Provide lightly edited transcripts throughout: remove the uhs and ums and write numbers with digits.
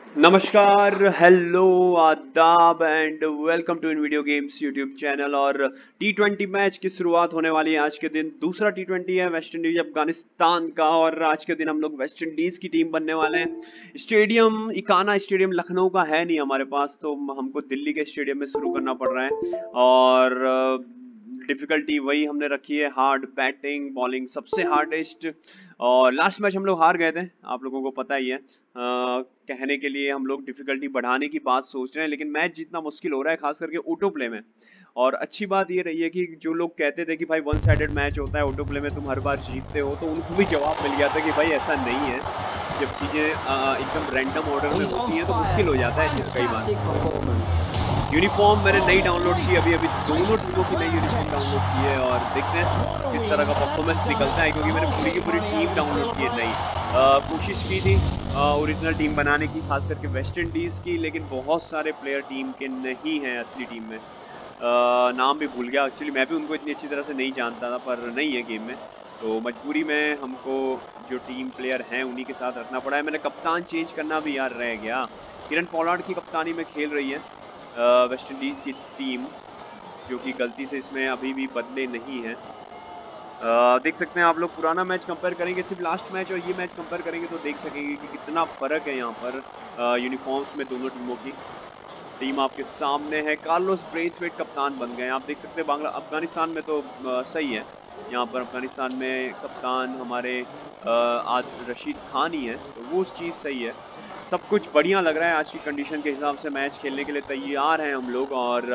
नमस्कार, हेलो, आदाब and welcome to in video games YouTube channel. और टी20 मैच की शुरुआत होने वाली है आज के दिन। दूसरा टी20 है वेस्ट इंडीज अफगानिस्तान का और आज के दिन हम लोग वेस्ट इंडीज की टीम बनने वाले हैं। स्टेडियम इकाना स्टेडियम लखनऊ का है नहीं हमारे पास, तो हमको दिल्ली के स्टेडियम में शुरू करना पड़ रहा है। और डिफिकल्टी वही हमने रखी है, हार्ड बैटिंग बॉलिंग सबसे हार्डेस्ट। और लास्ट मैच हम लोग हार गए थे, आप लोगों को पता ही है। कहने के लिए हम लोग डिफिकल्टी बढ़ाने की बात सोच रहे हैं, लेकिन मैच जीतना मुश्किल हो रहा है, खास करके ऑटो प्ले में। और अच्छी बात ये रही है कि जो लोग कहते थे कि भाई वन साइडेड मैच होता है, ऑटो प्ले में तुम हर बार जीतते हो, तो उनको भी जवाब मिल गया था कि भाई ऐसा नहीं है। जब चीजें एकदम रैंडम ऑर्डर में होती हैं तो मुश्किल हो जाता है कई बार। यूनिफॉर्म मैंने नई डाउनलोड की, अभी दोनों टीमों की नई यूनिफॉर्म डाउनलोड की है और देखते हैं किस तरह का परफॉर्मेंस निकलता है, क्योंकि मैंने पूरी की पूरी टीम डाउनलोड की है नई। कोशिश की थी ओरिजिनल टीम बनाने की, खास करके वेस्ट इंडीज की, लेकिन बहुत सारे प्लेयर टीम के नहीं हैं असली टीम में। नाम भी भूल गया एक्चुअली, मैं भी उनको इतनी अच्छी तरह से नहीं जानता था, पर नहीं है गेम में, तो मजबूरी में हमको जो टीम प्लेयर हैं उन्हीं के साथ रखना पड़ा है। मैंने कप्तान चेंज करना भी यार रह गया। किरण पोलार्ड की कप्तानी में खेल रही है वेस्ट इंडीज़ की टीम, जो कि गलती से इसमें अभी भी बदले नहीं है। देख सकते हैं आप लोग, पुराना मैच कंपेयर करेंगे, सिर्फ लास्ट मैच और ये मैच कंपेयर करेंगे तो देख सकेंगे कि कितना फ़र्क है यहाँ पर यूनिफॉर्म्स में दोनों टीमों की। टीम आपके सामने है, कार्लोस ब्रेथवेट कप्तान बन गए। आप देख सकते हैं अफगानिस्तान में तो सही है, यहाँ पर अफगानिस्तान में कप्तान हमारे रशीद खान ही है, तो वो चीज़ सही है। सब कुछ बढ़िया लग रहा है, आज की कंडीशन के हिसाब से मैच खेलने के लिए तैयार हैं हम लोग। और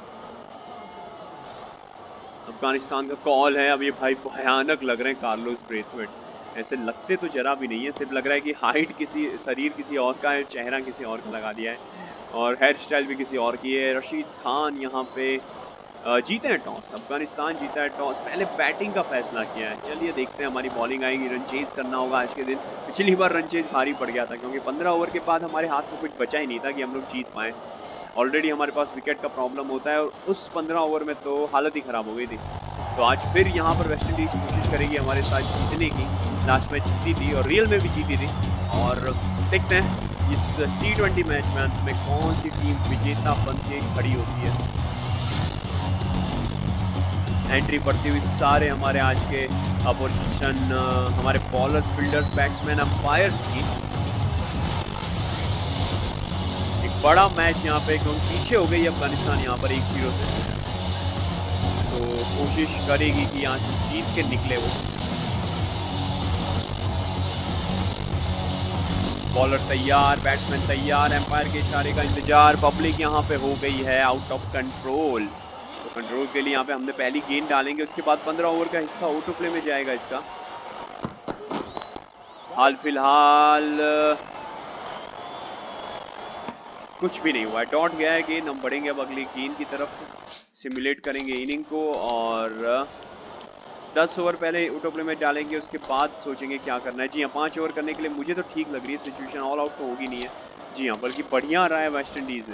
अफगानिस्तान का कॉल है, अब ये भाई भयानक लग रहे हैं कार्लोस ब्रेथवेट, ऐसे लगते तो जरा भी नहीं है, सिर्फ लग रहा है कि हाइट शरीर किसी और का है, चेहरा किसी और का लगा दिया है और हेयर स्टाइल भी किसी और की है। रशीद खान यहाँ पे जीते हैं टॉस, अफगानिस्तान जीता है टॉस, पहले बैटिंग का फैसला किया है। चलिए देखते हैं, हमारी बॉलिंग आएगी, रन चेज करना होगा आज के दिन। पिछली बार रन चेज भारी पड़ गया था, क्योंकि 15 ओवर के बाद हमारे हाथ में कुछ बचा ही नहीं था कि हम लोग जीत पाएँ। ऑलरेडी हमारे पास विकेट का प्रॉब्लम होता है और उस 15 ओवर में तो हालत ही ख़राब हो गई थी। तो आज फिर यहाँ पर वेस्ट इंडीज कोशिश करेगी हमारे साथ जीतने की। लास्ट मैच जीती थी और रियल में भी जीती थी, और देखते हैं इस टी20 मैच में अंत में कौन सी टीम विजेता बन के खड़ी होती है। एंट्री पड़ती हुई सारे हमारे आज के अपोजिशन, हमारे बॉलर्स, फील्डर्स, बैट्समैन, अंपायर्स की। एक बड़ा मैच यहाँ पे, क्योंकि पीछे हो गई अफगानिस्तान यहाँ पर 1-0 से, तो कोशिश करेगी कि यहाँ से जीत के निकले वो। बॉलर तैयार, बैट्समैन तैयार, एम्पायर के इशारे का इंतजार। पब्लिक यहाँ पे हो गई है आउट ऑफ कंट्रोल, तो कंट्रोल के लिए यहाँ पे हमने पहली गेंद डालेंगे, उसके बाद 15 ओवर का हिस्सा ऑटो प्ले में जाएगा इसका। हाल फिलहाल कुछ भी नहीं हुआ है, डॉट गया है गेंद। हम बढ़ेंगे अब अगली गेंद की तरफ, सिमुलेट करेंगे इनिंग को, और 10 ओवर पहले ऑटो प्ले में डालेंगे, उसके बाद सोचेंगे क्या करना है। जी हाँ, 5 ओवर करने के लिए मुझे तो ठीक लग रही है सिचुएशन, ऑल आउट तो होगी नहीं है। जी हाँ, बल्कि बढ़िया रहा है वेस्ट इंडीज़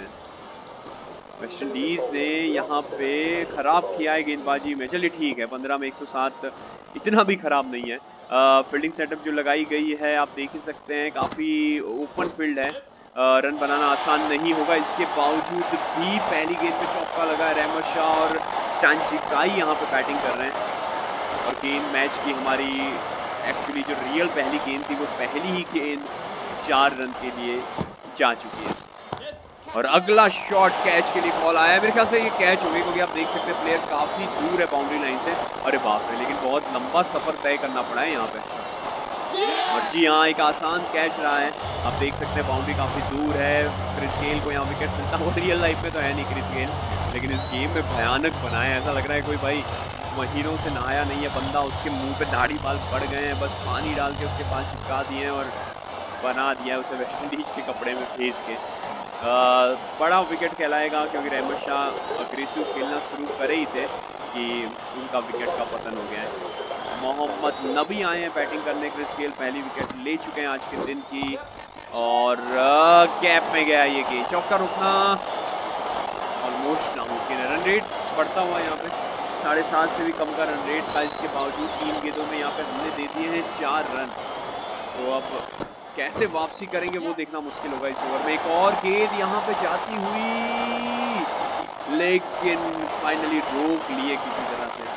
ने यहाँ पे ख़राब किया है गेंदबाजी में। चलिए ठीक है, 15 में 107 इतना भी ख़राब नहीं है। फील्डिंग सेटअप जो लगाई गई है आप देख ही सकते हैं, काफ़ी ओपन फील्ड है, रन बनाना आसान नहीं होगा। इसके बावजूद भी पहली गेंद पे चौका लगा है, रहमत शाह और स्टैनजिकाई यहाँ पे बैटिंग कर रहे हैं। और गेंद मैच की हमारी एक्चुअली जो रियल पहली गेंद थी, वो पहली ही गेंद 4 रन के लिए जा चुकी है। और अगला शॉट कैच के लिए कॉल आया है, मेरे ख्याल से ये कैच होगी, क्योंकि आप देख सकते हैं प्लेयर काफ़ी दूर है बाउंड्री लाइन से। अरे बाप रे, लेकिन बहुत लंबा सफ़र तय करना पड़ा है यहाँ पे। और जी हाँ, एक आसान कैच रहा है, आप देख सकते हैं बाउंड्री काफ़ी दूर है। क्रिस गेल को यहाँ विकेट मिलता है, वो रियल लाइफ में तो है नहीं क्रिस गेल, लेकिन इस गेम में भयानक बना है। ऐसा लग रहा है कोई भाई महीनों से नहाया नहीं है बंदा, उसके मुंह पे दाढ़ी बाल पड़ गए हैं, बस पानी डाल के उसके पास चिपका दिए हैं और बना दिया है उसे वेस्ट इंडीज़ के कपड़े में भेज के। बड़ा विकेट कहलाएगा, क्योंकि रहमत शाह अग्रेसिव खेलना शुरू करे ही थे कि उनका विकेट का पतन हो गया है। मोहम्मद नबी आए हैं बैटिंग करने, क्रिस गेल पहली विकेट ले चुके हैं आज के दिन की, और गैप में गया ये गेंद, चौका रुकना ऑलमोस्ट नामुमकिन है। रन रेट बढ़ता हुआ यहाँ पे 7.5 से भी कम का रन रेट था, इसके बावजूद 3 गेंदों में यहाँ पे हमने दे दिए हैं 4 रन। तो अब कैसे वापसी करेंगे वो देखना मुश्किल होगा इस ओवर में। एक और गेंद यहाँ पे जाती हुई, लेकिन फाइनली रोक लिए किसी तरह से।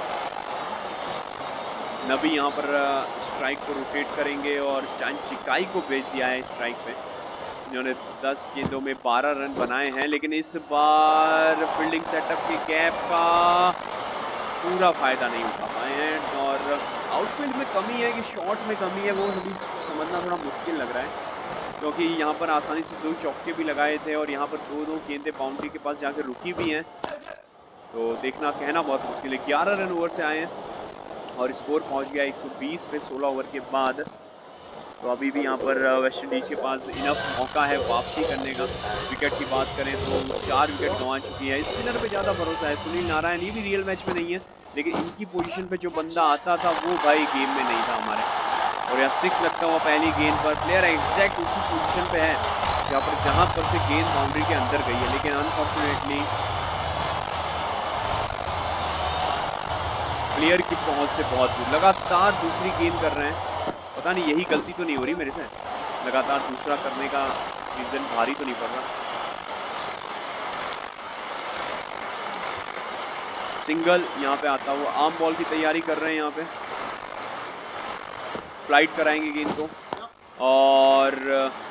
नबी यहाँ पर स्ट्राइक को रोटेट करेंगे और स्टैन चिकाई को भेज दिया है स्ट्राइक पे, जिन्होंने 10 गेंदों में 12 रन बनाए हैं। लेकिन इस बार फील्डिंग सेटअप के गैप का पूरा फायदा नहीं उठा पाए हैं और आउटफील्ड में कमी है कि शॉट में कमी है, वो अभी समझना थोड़ा मुश्किल लग रहा है, क्योंकि यहाँ पर आसानी से 2 चौके भी लगाए थे और यहाँ पर 2-2 गेंदें बाउंड्री के पास जाकर रुकी भी हैं, तो देखना कहना बहुत मुश्किल है। 11 रन ओवर से आए हैं और स्कोर पहुंच गया 120 पे 16 ओवर के बाद। तो अभी भी यहाँ पर वेस्ट इंडीज के पास इनफ मौका है वापसी करने का। विकेट की बात करें तो 4 विकेट गंवा चुकी है। स्पिनर पे ज़्यादा भरोसा है। सुनील नारायण ये भी रियल मैच में नहीं है, लेकिन इनकी पोजीशन पे जो बंदा आता था वो भाई गेम में नहीं था हमारे। और यहाँ 6 लगता हुआ पहली गेंद पर, प्लेयर एग्जैक्ट उसी पोजीशन पे है जहाँ पर से गेंद बाउंड्री के अंदर गई है, लेकिन अनफॉर्चुनेटली प्लेयर की पहुंच से बहुत दूर। लगातार दूसरी गेंद कर रहे हैं, पता नहीं यही गलती तो नहीं हो रही मेरे से, लगातार दूसरा करने का रीजन भारी तो नहीं पड़ रहा। सिंगल यहाँ पे आता हुआ, आर्म बॉल की तैयारी कर रहे हैं, यहाँ पे फ्लाइट कराएंगे गेंद को और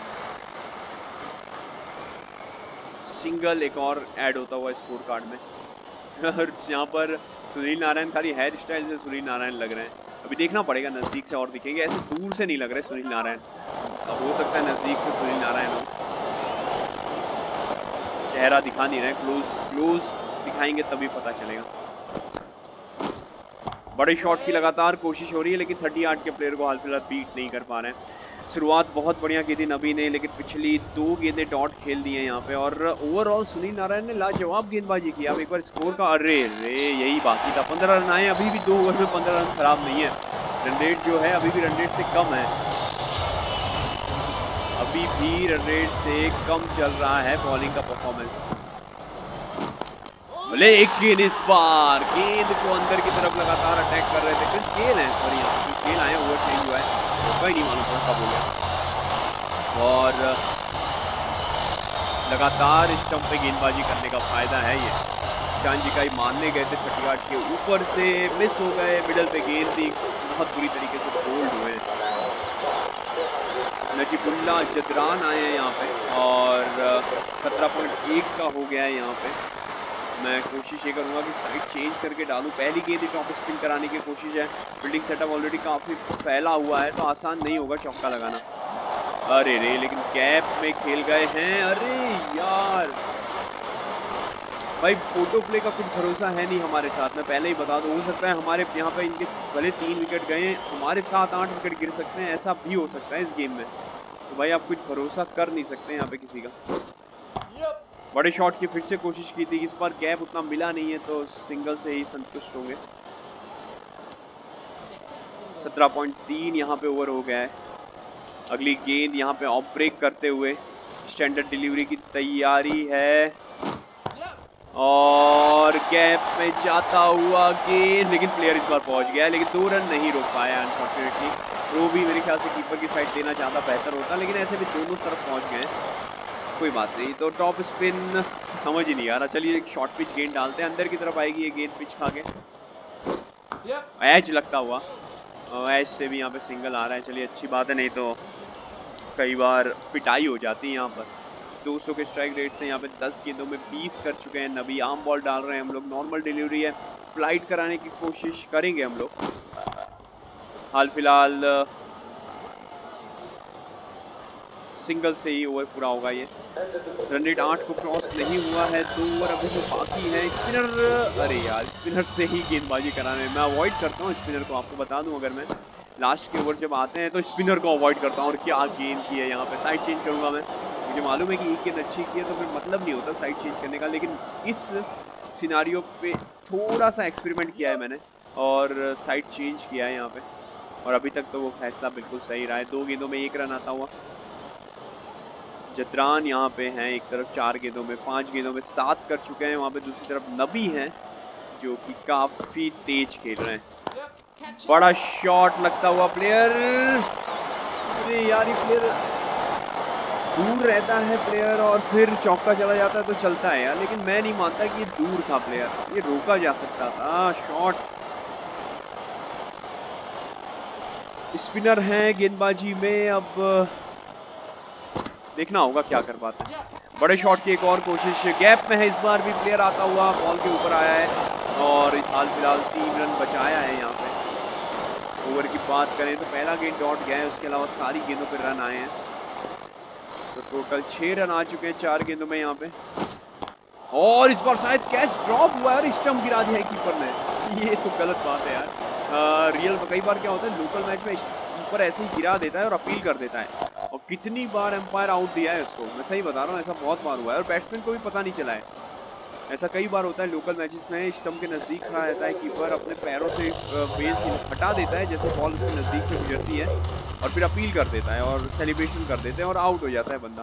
सिंगल एक और ऐड होता हुआ स्कोर कार्ड में। और यहाँ पर सुनील नारायण खाली हेयर स्टाइल से सुनील नारायण लग रहे हैं। अभी देखना पड़ेगा, नजदीक से और दिखेंगे, ऐसे दूर से नहीं लग रहे सुनील नारायण। अब हो सकता है नजदीक से सुनील नारायण हो, चेहरा दिखा नहीं रहे, क्लोज दिखाएंगे तभी पता चलेगा। बड़े शॉट की लगातार कोशिश हो रही है, लेकिन 38 के प्लेयर को हाल फिलहाल बीट नहीं कर पा रहे हैं। शुरुआत बहुत बढ़िया की थी नबी ने, लेकिन पिछली 2 गेंदें डॉट खेल दी हैं यहाँ पे और ओवरऑल सुनील नारायण ने लाजवाब गेंदबाजी की। अब एक बार स्कोर का अरे यही बाकी था। 15 रन आए, अभी भी 2 ओवर में 15 रन खराब नहीं है। रन रेट जो है अभी भी रन रेट से कम है, अभी भी रन रेट से कम चल रहा है बॉलिंग का परफॉर्मेंस। भले एक गेंद इस बार गेंद को अंदर की तरफ लगातार अटैक कर रहे थे। क्रिस गेल है और यहाँ क्रिस गेल आए, ओवर चेंज हुआ है, कोई नहीं मालूम पड़ा कब हो गया। और लगातार स्टंप पे गेंदबाजी करने का फायदा है ये। स्टैन चिकाई मारने गए थे 38 के ऊपर से, मिस हो गए, मिडल पे गेंद थी, बहुत बुरी तरीके से बोल्ड हुए। नजीबुल्ला जदरान आए हैं यहाँ पे और 17.1 का हो गया है यहाँ पे। मैं कोशिश ये करूंगा कि साइड चेंज करके डालूं। पहली गेंद टॉप स्पिन कराने की कोशिश है। फील्डिंग सेटअप ऑलरेडी काफी फैला हुआ है, तो आसान नहीं होगा चौका लगाना। अरे रे, लेकिन गैप में खेल गए हैं। अरे यार भाई, फोटो प्ले का कुछ भरोसा है नहीं हमारे साथ, मैं पहले ही बता दूं। हो सकता है हमारे यहाँ पे इनके भले 3 विकेट गए हैं, हमारे 7-8 विकेट गिर सकते हैं, ऐसा भी हो सकता है इस गेम में। तो भाई आप कुछ भरोसा कर नहीं सकते यहाँ पे किसी का। बड़े शॉट की फिर से कोशिश की थी, इस बार गैप उतना मिला नहीं है, तो सिंगल से ही संतुष्ट होंगे। 17.3 यहाँ पे ओवर हो गया है। अगली गेंद यहाँ पे ऑफ ब्रेक करते हुए स्टैंडर्ड डिलीवरी की तैयारी है और गैप में जाता हुआ गेंद, लेकिन प्लेयर इस बार पहुंच गया है, लेकिन 2 रन नहीं रोक पाया अनफॉर्चुनेटली। थ्रो भी मेरे ख्याल से कीपर की साइड देना ज़्यादा बेहतर होता, लेकिन ऐसे भी दोनों तरफ पहुंच गए, कोई बात नहीं। तो टॉप स्पिन समझ ही नहीं आ रहा। चलिए एक शॉर्ट पिच गेंद डालते हैं, अंदर की तरफ आएगी ये गेंद पिच खा के, एज लगता हुआ, एज से भी यहाँ पे सिंगल आ रहा है। चलिए अच्छी बात है, नहीं तो कई बार पिटाई हो जाती है यहाँ पर। 200 के स्ट्राइक रेट से यहाँ पे 10 गेंदों में 20 कर चुके हैं। नबी आर्म बॉल डाल रहे हैं हम लोग, नॉर्मल डिलीवरी है, फ्लाइट कराने की कोशिश करेंगे हम लोग। हाल फिलहाल सिंगल से ही ओवर पूरा होगा ये। रन रेट 8 को क्रॉस नहीं हुआ है, 2 ओवर अभी भी बाकी है। स्पिनर, अरे यार स्पिनर से ही गेंदबाजी कराने मैं अवॉइड करता हूँ स्पिनर को, आपको बता दूं। अगर मैं लास्ट के ओवर जब आते हैं तो स्पिनर को अवॉइड करता हूँ। और क्या गेंद की है यहाँ पे, साइड चेंज करूंगा मैं। मुझे मालूम है कि एक गेंद अच्छी की है तो फिर मतलब नहीं होता साइड चेंज करने का, लेकिन इस सिनारियो पे थोड़ा सा एक्सपेरिमेंट किया है मैंने और साइड चेंज किया है यहाँ पे, और अभी तक तो वो फैसला बिल्कुल सही रहा है। 2 गेंदों में 1 रन आता हुआ जदरान यहाँ पे हैं, एक तरफ 4 गेंदों में, 5 गेंदों में 7 कर चुके हैं। वहाँ पे दूसरी तरफ नबी हैं जो कि काफी तेज खेल रहे हैं। बड़ा शॉट लगता हुआ प्लेयर, अरे यार ये प्लेयर दूर रहता है प्लेयर और फिर चौका चला जाता है तो चलता है यार, लेकिन मैं नहीं मानता कि ये दूर था प्लेयर, ये रोका जा सकता था। शॉट स्पिनर है गेंदबाजी में, अब देखना होगा क्या कर पाते हैं। बड़े शॉट की एक और कोशिश, गैप में है इस बार भी प्लेयर आता हुआ, बॉल के ऊपर आया है और हाल फिलहाल 3 रन बचाया है यहाँ पे। ओवर की बात करें तो पहला गेंद डॉट गया है, उसके अलावा सारी गेंदों पे रन आए हैं, तो टोटल 6 रन आ चुके हैं 4 गेंदों में यहाँ पे। और इस बार शायद कैच ड्रॉप हुआ है और स्टंप गिरा दिया है कीपर ने, ये तो गलत बात है यार। रियल कई बार क्या होता है लोकल मैच में कीपर ऐसे ही गिरा देता है और अपील कर देता है, और कितनी बार एम्पायर आउट दिया है उसको, मैं सही बता रहा हूँ, ऐसा बहुत बार हुआ है और बैट्समैन को भी पता नहीं चला है। ऐसा कई बार होता है लोकल मैचेस में, स्टंप के नज़दीक खड़ा रहता है कीपर, अपने पैरों से बेस हटा देता है जैसे बॉल उसके नज़दीक से गुजरती है, और फिर अपील कर देता है और सेलिब्रेशन कर देते हैं और आउट हो जाता है बंदा।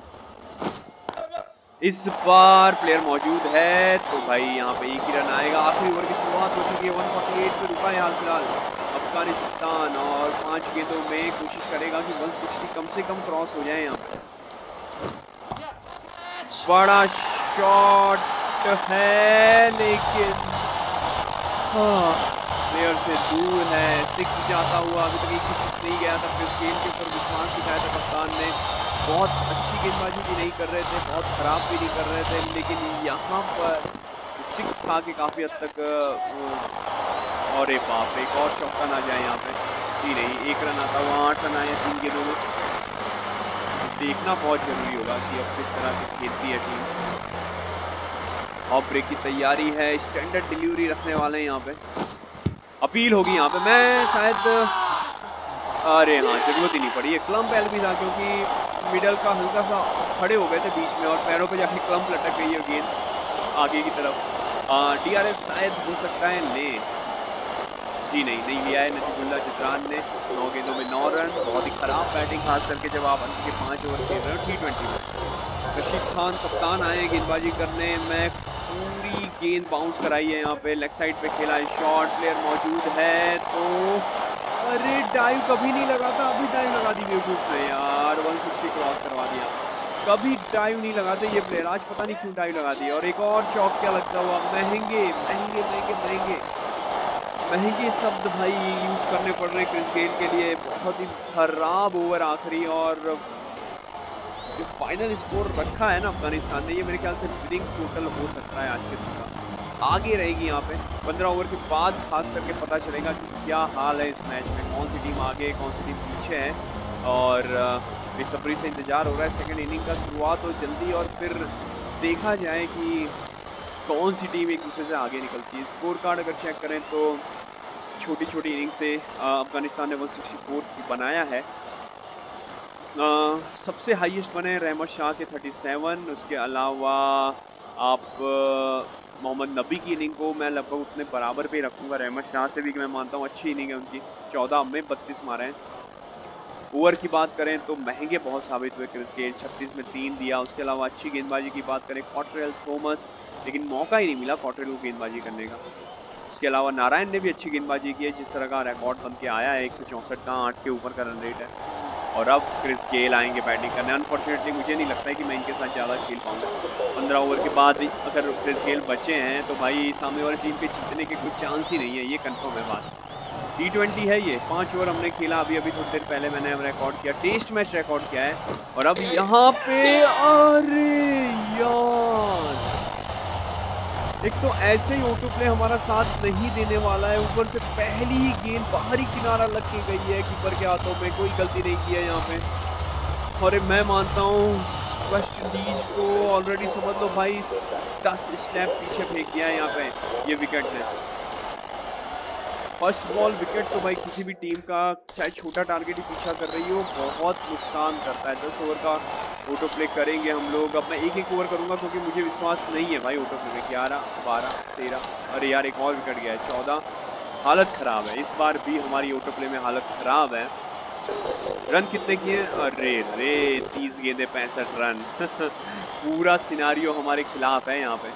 इस बार प्लेयर मौजूद है तो भाई यहाँ पे एक ही रन आएगा। आखिरी ओवर की शुरुआत हो चुकी है, 148 पे रुका है हाल फिलहाल अफगानिस्तान, और 5 गेंदों में कोशिश करेगा कि 160 कम से कम क्रॉस हो जाए यहाँ पे। बड़ा शॉट है लेकिन प्लेयर से दूर है, 6 जाता हुआ, अभी तक एक भी 6 नहीं गया था। क्रिस गेल के ऊपर विश्वास दिखाया था कप्तान ने, बहुत अच्छी गेंदबाजी भी नहीं कर रहे थे, बहुत खराब भी नहीं कर रहे थे, लेकिन यहाँ पर 6 खा के काफ़ी हद तक और एक बाप, एक और चौका ना जाए यहाँ पे। जी नहीं, 1 रन आता हुआ, 8 रन आए 3 गेंदों में। देखना बहुत जरूरी होगा कि अब किस तरह से खेलती है टीम। ऑफ ब्रेक की तैयारी है, स्टैंडर्ड डिलीवरी रखने वाले हैं यहाँ पे, अपील होगी यहाँ पे। मैं शायद अरे हाँ, जरूरत ही नहीं पड़ी, ये क्लम्प एल भी था क्योंकि मिडल का हल्का सा खड़े हो गए थे बीच में और पैरों पे जाके क्लम्प लटक गई है गेंद आगे की तरफ। DRS शायद हो सकता है ले, जी नहीं लिया है नजीबुल्लाह जिद्रान ने। 9 गेंदों में 9 रन, बहुत ही खराब बैटिंग, खास करके जब आप अंत के 5 ओवर खेल रहे हो T20 में। रशीद खान कप्तान आए गेंदबाजी करने में, पूरी गेंद बाउंस कराई है यहाँ पे, लेग साइड पे खेला है शॉट, प्लेयर मौजूद है तो अरे डाइव कभी नहीं लगा था, अभी डाइव लगा दी बेवकूफ ने यार, 160 क्रॉस करवा दिया। कभी डाइव नहीं लगाते ये प्लेयर, आज पता नहीं क्यों डाइव लगा दी। और एक और चौक क्या लगता हुआ, महंगे शब्द भाई यूज करने पड़ रहे क्रिस गेल के लिए, बहुत ही खराब ओवर आखिरी। और जो फाइनल स्कोर रखा है ना अफगानिस्तान ने, ये मेरे ख्याल से विनिंग टोटल हो सकता है आज के दिन का, आगे रहेगी यहाँ पे। 15 ओवर के बाद खास करके पता चलेगा कि क्या हाल है इस मैच में, कौन सी टीम आगे कौन सी टीम पीछे है, और बेसब्री से इंतजार हो रहा है सेकंड इनिंग का शुरुआत हो जल्दी, और फिर देखा जाए कि कौन सी टीम एक दूसरे से आगे निकलती है। स्कोर कार्ड अगर चेक करें तो छोटी छोटी इनिंग से अफगानिस्तान ने 164 बनाया है। सबसे हाईएस्ट बने रहमत शाह के 37, उसके अलावा आप मोहम्मद नबी की इनिंग को मैं लगभग उतने बराबर पे रखूंगा रहमत शाह से भी, कि मैं मानता हूँ अच्छी इनिंग है उनकी, 14 में 32 मारे हैं। ओवर की बात करें तो महंगे बहुत साबित हुए क्रिस गेल, 36 में 3 दिया। उसके अलावा अच्छी गेंदबाजी की बात करें कॉटरेल थॉमस, लेकिन मौका ही नहीं मिला कॉटरेल को गेंदबाजी करने का। उसके अलावा नारायण ने भी अच्छी गेंदबाजी की है, जिस तरह का रिकॉर्ड बन के आया है 164 का, 8 के ऊपर का रन रेट है। और अब क्रिस गेल आएंगे बैटिंग करने, अनफॉर्चुनेटली मुझे नहीं लगता है कि मैं इनके साथ ज़्यादा खेल पाऊंगा। 15 ओवर के बाद अगर क्रिस गेल बचे हैं तो भाई सामने वाली टीम के जीतने के कोई चांस ही नहीं है, ये कंफर्म है बात। T20 है ये, 5 ओवर हमने खेला, अभी थोड़ी देर पहले मैंने रिकॉर्ड किया, टेस्ट मैच रिकॉर्ड किया है। और अब यहाँ पे अरे यार, एक तो ऐसे ही ऑटो प्ले हमारा साथ नहीं देने वाला है, ऊपर से पहली ही गेंद बाहरी किनारा लग के गई है कीपर के हाथों में, कोई गलती नहीं की है यहाँ पे। और मैं मानता हूँ वेस्ट इंडीज को ऑलरेडी समझ लो भाई 10 स्टेप पीछे फेंक दिया है यहाँ पे ये विकेट ने। फर्स्ट बॉल विकेट तो भाई किसी भी टीम का, चाहे छोटा टारगेट ही पीछा कर रही हो, बहुत नुकसान करता है। 10 ओवर का ऑटो प्ले करेंगे हम लोग, अब मैं एक ओवर करूंगा क्योंकि मुझे विश्वास नहीं है भाई ऑटो प्ले में। 11, 12, 13, अरे यार एक और विकेट गया है, 14। हालत खराब है, इस बार भी हमारी ऑटो प्ले में हालत खराब है। रन कितने किए? अरे रे 30 गेंदे 65 रन पूरा सिनारियो हमारे खिलाफ है यहाँ पे।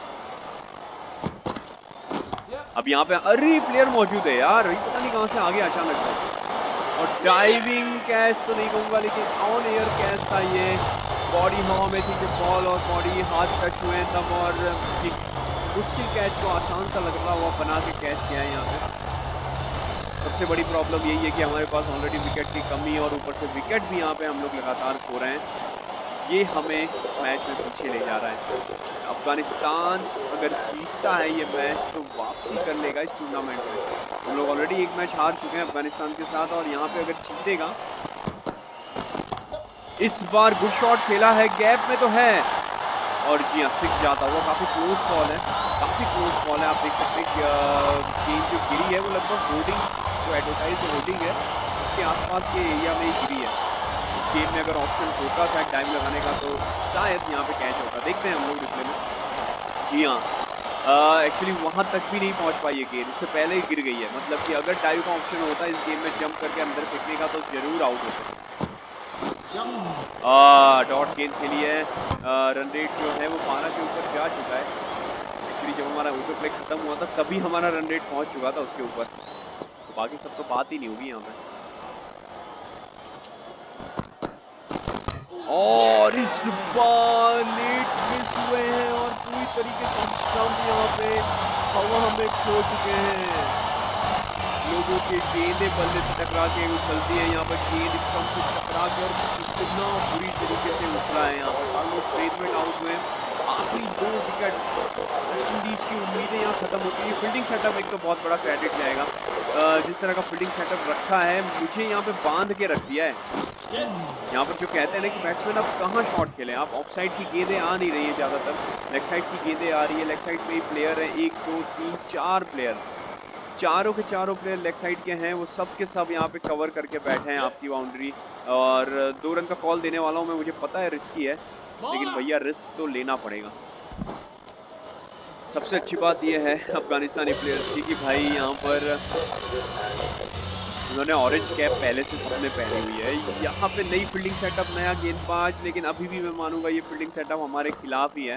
अब यहाँ पे अरे प्लेयर मौजूद है यार, पता नहीं कहाँ से आ गया अचानक से। और डाइविंग कैच तो नहीं कहूँगा, लेकिन ऑन एयर कैच था ये। बॉडी हवा में थी कि बॉल और बॉडी हाथ टच हुए तब, और मुश्किल कैच को आसान सा लग रहा हुआ बना के कैच किया है यहाँ पे। सबसे बड़ी प्रॉब्लम यही है कि हमारे पास ऑलरेडी विकेट की कमी है और ऊपर से विकेट भी यहाँ पे हम लोग लगातार खो रहे हैं। ये हमें इस मैच में पीछे ले जा रहा है। अफगानिस्तान अगर जीतता है ये मैच तो वापसी कर लेगा इस टूर्नामेंट में। हम लोग ऑलरेडी एक मैच हार चुके हैं अफगानिस्तान के साथ, और यहाँ पे अगर जीतेगा, इस बार गुड शॉट खेला है, गैप में तो है, और जी हाँ 6 जाता हुआ। काफी क्लोज बॉल है, काफी क्लोज बॉल है। आप देख सकते हैं गेंद जो गिरी है वो लगभग होर्डिंग, जो एडवर्टाइज होर्डिंग है उसके आसपास के एरिया में ही गिरी है। गेम में अगर ऑप्शन होता शायद टाइम लगाने का तो शायद यहाँ पे कैच होता। देखते हैं हम लोग रिप्ले में। जी हाँ, एक्चुअली वहाँ तक भी नहीं पहुँच पाई ये गेंद, इससे पहले ही गिर गई है। मतलब कि अगर डाइव का ऑप्शन होता इस गेम में जंप करके अंदर फेंकने का तो जरूर आउट होता। डॉट गेंद खेली है। रन रेट जो है वो 12 के ऊपर जा चुका है। एक्चुअली जब हमारा ऑटो प्ले खत्म हुआ था तभी हमारा रन रेट पहुँच चुका था उसके ऊपर, तो बाकी सब तो बात ही नहीं होगी यहाँ पे। और इस बार लेट मिस हुए हैं और पूरी तरीके से स्टंप यहाँ पे हवा में खो चुके हैं। लोगों के गेंदें बल्ले से टकरा के उछलती है, यहाँ पर गेंद स्टंप से टकरा के और कितना बुरी तरीके से उछला है। यहाँ पर ऑलमोस्ट ट्रेन आउट हुए। आखिरी 2 विकेट वेस्ट इंडीज की उम्मीदें यहाँ खत्म होती है। फील्डिंग सेटअप एक तो बहुत बड़ा क्रेडिट जाएगा, जिस तरह का फील्डिंग सेटअप रखा है, मुझे यहाँ पे बांध के रख दिया है। यहाँ पर जो कहते हैं ना कि बैट्समैन अब कहाँ शॉट खेलें, आप ऑफ साइड की गेंदें आ नहीं रही है ज़्यादातर, लेग साइड की गेंदें आ रही है। लेग साइड पे ही प्लेयर है, 1 2 3 4 प्लेयर, चारों के चारों प्लेयर लेग साइड के हैं, वो सब के सब यहाँ पे कवर करके बैठे हैं आपकी बाउंड्री। और 2 रन का कॉल देने वाला हूँ मैं, मुझे पता है रिस्की है, लेकिन भैया रिस्क तो लेना पड़ेगा। सबसे अच्छी बात यह है अफगानिस्तानी प्लेयर्स की कि भाई यहाँ पर उन्होंने ऑरेंज कैप पहले से सबने पहनी हुई है। यहाँ पे नई फील्डिंग सेटअप, नया गेंदबाज, लेकिन अभी भी मैं मानूंगा ये फील्डिंग सेटअप हमारे खिलाफ ही है।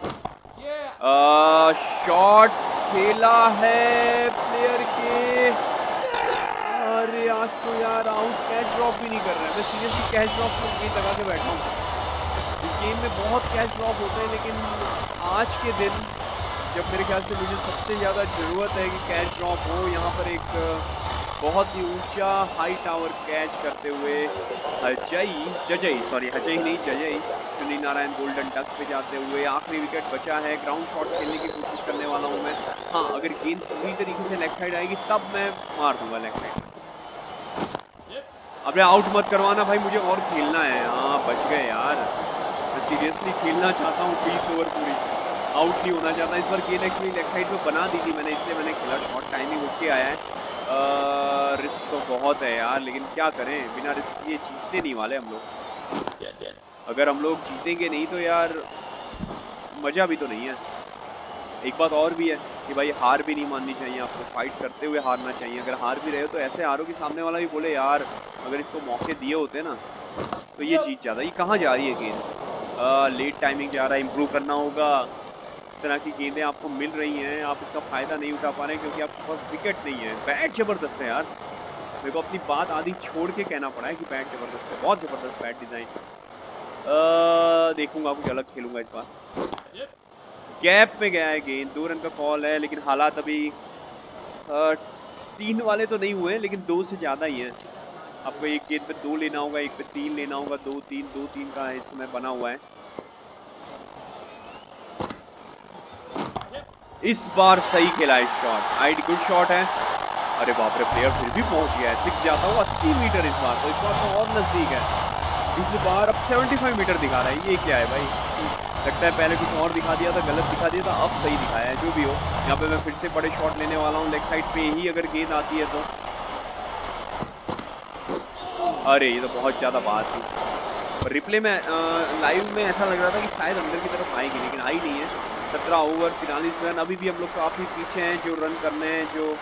शॉट खेला है प्लेयर के, अरे आज तो यार आउट, कैच ड्रॉप भी नहीं कर रहे हैं। मैं सीरियसली कैच ड्रॉप को गेंद लगा के बैठा हूँ। इस गेम में बहुत कैच ड्रॉप होते हैं, लेकिन आज के दिन जब मेरे ख्याल से मुझे सबसे ज़्यादा ज़रूरत है कि कैच ड्रॉप हो, यहाँ पर एक बहुत ही ऊंचा हाई टावर कैच करते हुए जजई सुनील नारायण गोल्डन डक पे जाते हुए आखिरी विकेट बचा है। ग्राउंड शॉट खेलने की कोशिश करने वाला हूँ मैं। हाँ, अगर गेंद पूरी तरीके से लेग साइड आएगी तब मैं मार दूंगा लेग साइड। अबे आउट मत करवाना भाई, मुझे और खेलना है। हाँ बच गए यार, मैं सीरियसली खेलना चाहता हूँ 20 ओवर पूरी, आउट नहीं होना चाहता। इस बार गेंद एक्चुअली लेग साइड में बना दी थी मैंने, इसलिए मैंने खेला। शॉट टाइमिंग ओके आया है। रिस्क तो बहुत है यार, लेकिन क्या करें, बिना रिस्क ये जीतने नहीं वाले हम लोग। अगर हम लोग जीतेंगे नहीं तो यार मज़ा भी तो नहीं है। एक बात और भी है कि भाई हार भी नहीं माननी चाहिए, आपको फाइट करते हुए हारना चाहिए। अगर हार भी रहे हो तो ऐसे हारो कि सामने वाला भी बोले यार अगर इसको मौके दिए होते ना तो ये जीत जाता। ये कहाँ जा रही है गेंद? लेट टाइमिंग जा रहा है, इम्प्रूव करना होगा। इस तरह की गेंदें आपको मिल रही हैं, आप इसका फ़ायदा नहीं उठा पा रहे हैं क्योंकि आपके पास विकेट नहीं है। बैट ज़बरदस्त है यार, मेरे को अपनी बात आधी छोड़ के कहना पड़ा है कि बैट ज़बरदस्त है, बहुत ज़बरदस्त बैट डिज़ाइन। देखूंगा कुछ अलग खेलूंगा इस बार। गैप में गया है गेंद, 2 रन का कॉल है, लेकिन हालात अभी 3 वाले तो नहीं हुए, लेकिन 2 से ज़्यादा ही है। आपको एक गेंद पे 2 लेना होगा, एक पे 3 लेना होगा, 2-3 का इस समय बना हुआ है। इस बार सही खेला है शॉट, आइड गुड शॉट है। अरे बाप रे, प्लेयर फिर भी पहुंच गया है। 6 जाता हुआ 80 मीटर इस बार तो और नजदीक है। इस बार अब 75 मीटर दिखा रहा है। ये क्या है भाई, लगता है पहले कुछ और दिखा दिया था, गलत दिखा दिया था, अब सही दिखाया है। जो भी हो, यहाँ पे मैं फिर से बड़े शॉट लेने वाला हूँ लेग साइड पे ही अगर गेंद आती है तो। अरे ये तो बहुत ज़्यादा बात थी। रिप्ले में लाइव में ऐसा लग रहा था कि शायद अंदर की तरफ आएगी, लेकिन आई नहीं है। 17 ओवर 43 रन, अभी भी हम लोग काफ़ी पीछे हैं। जो रन करने हैं, जो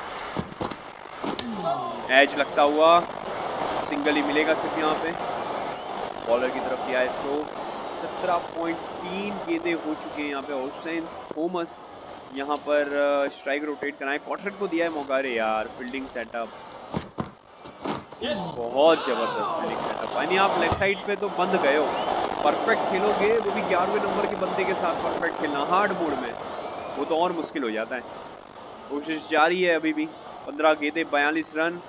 एज लगता हुआ सिंगल ही मिलेगा सिर्फ यहाँ पे। बॉलर की तरफ किया है तो 17.3 गेंदें हो चुकी हैं यहाँ पे। हुसैन थॉमस यहाँ पर स्ट्राइक रोटेट कराएं, कॉर्टरेट को दिया है मौका। अरे यार फील्डिंग सेटअप, बहुत जबरदस्त फील्डिंग सेटअप, यानी आप लेग साइड पे तो बंद गए हो, परफेक्ट खेलोगे वो भी 11वें नंबर के बंदे के साथ परफेक्ट खेलना हार्ड मोड में वो तो और मुश्किल हो जाता है। कोशिश जारी है अभी भी, 15 गेंदे 42 रन।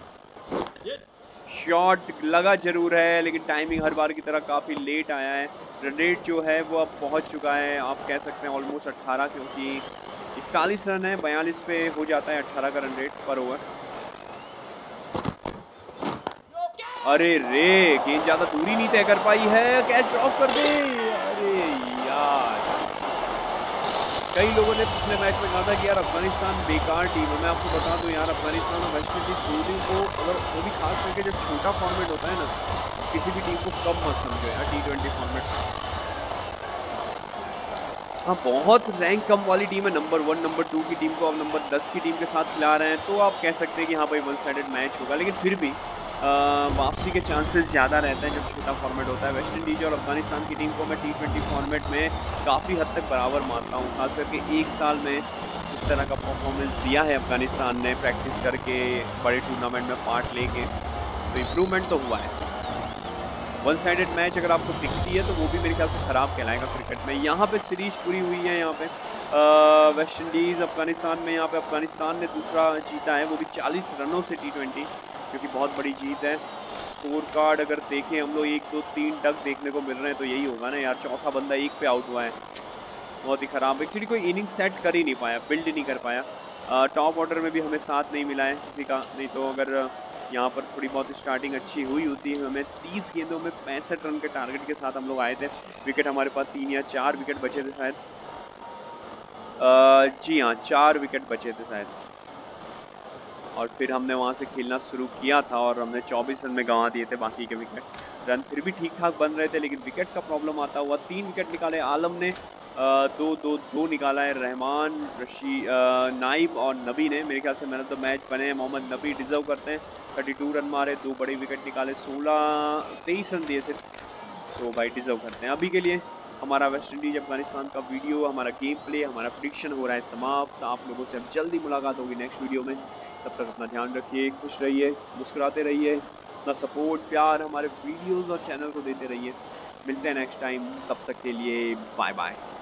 शॉट लगा जरूर है लेकिन टाइमिंग हर बार की तरह काफी लेट आया है। रन रेट जो है वो अब पहुंच चुका है, आप कह सकते हैं ऑलमोस्ट 18, क्योंकि 41 रन है, 42 पे हो जाता है 18 का रन रेट पर ओवर। अरे रे, गेंद ज्यादा दूरी नहीं तय कर पाई है, कैच ड्रॉप कर दे। अरे यार, कई लोगों ने पिछले मैच में कहा था कि यार अफगानिस्तान बेकार टीम है। मैं आपको बता दूं यार, अफगानिस्तान और वेस्ट इंडीज दोनों को, अगर वो भी खास करके जब छोटा फॉर्मेट होता है ना, किसी भी टीम को कम मत समझो यार T20 फॉर्मेट। हाँ, बहुत रैंक कम वाली टीम है, नंबर 1 नंबर 2 की टीम को अब नंबर 10 की टीम के साथ खिला रहे हैं, तो आप कह सकते हैं कि हाँ भाई वन साइडेड मैच होगा, लेकिन फिर भी वापसी के चांसेस ज़्यादा रहते हैं जब छोटा फॉर्मेट होता है। वेस्ट इंडीज और अफगानिस्तान की टीम को मैं T20 फॉर्मेट में काफ़ी हद तक बराबर मानता हूँ, खास करके एक साल में जिस तरह का परफॉर्मेंस दिया है अफगानिस्तान ने प्रैक्टिस करके, बड़े टूर्नामेंट में पार्ट लेके, तो इम्प्रूवमेंट तो हुआ है। वन साइडेड मैच अगर आपको दिखती है तो वो भी मेरे ख्याल से ख़राब कहलाएगा क्रिकेट में। यहाँ पे सीरीज पूरी हुई है, यहाँ पे वेस्ट इंडीज़ अफगानिस्तान में, यहाँ पे अफगानिस्तान ने दूसरा जीता है, वो भी 40 रनों से T20, क्योंकि बहुत बड़ी जीत है। स्कोर कार्ड अगर देखें हम लोग, 1 2 3 डक देखने को मिल रहे हैं, तो यही होगा ना यार, चौथा बंदा 1 पे आउट हुआ है, बहुत ही ख़राब। एक्चुअली कोई इनिंग सेट कर ही नहीं पाया, बिल्ड नहीं कर पाया। टॉप ऑर्डर में भी हमें साथ नहीं मिला है किसी का, नहीं तो अगर यहाँ पर थोड़ी बहुत स्टार्टिंग अच्छी हुई होती है, हमें 30 गेंदों में 65 रन के टारगेट के साथ हम लोग आए थे। विकेट हमारे पास 3 या 4 विकेट बचे थे शायद, जी हाँ 4 विकेट बचे थे शायद, और फिर हमने वहाँ से खेलना शुरू किया था और हमने 24 रन में गंवा दिए थे बाकी के विकेट। रन फिर भी ठीक ठाक बन रहे थे, लेकिन विकेट का प्रॉब्लम आता हुआ 3 विकेट निकाले आलम ने, 2 निकाला है रहमान, नाइब और नबी ने। मेरे ख्याल से मैन ऑफ द मैच बने हैं मोहम्मद नबी, डिजर्व करते हैं। 32 रन मारे, 2 बड़े विकेट निकाले, 23 रन दिए सिर्फ, तो भाई डिजर्व करते हैं। अभी के लिए हमारा वेस्ट इंडीज अफगानिस्तान का वीडियो, हमारा गेम प्ले, हमारा प्रेडिक्शन हो रहा है समाप्त। आप लोगों से अब जल्दी मुलाकात होगी नेक्स्ट वीडियो में, तब तक अपना ध्यान रखिए, खुश रहिए, मुस्कुराते रहिए, अपना सपोर्ट प्यार हमारे वीडियोस और चैनल को देते रहिए। मिलते हैं नेक्स्ट टाइम, तब तक के लिए बाय बाय।